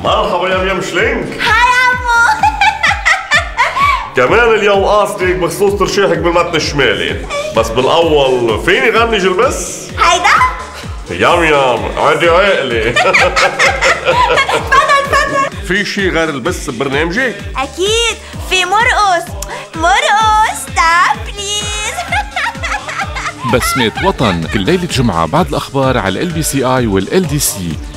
مرحبا يا ميم شلينك. هاي عمو. كمان اليوم قاصدك بخصوص ترشيحك بالمتن الشمالي، بس بالاول فيني غني جلبس؟ هيدا؟ يام عندي عقلي. تفضل تفضل. في شي غير البس ببرنامجك؟ أكيد في مرقص. مرقص ستوب بليز. بسمة وطن كل ليلة جمعة بعد الأخبار على LBCI وال LDC.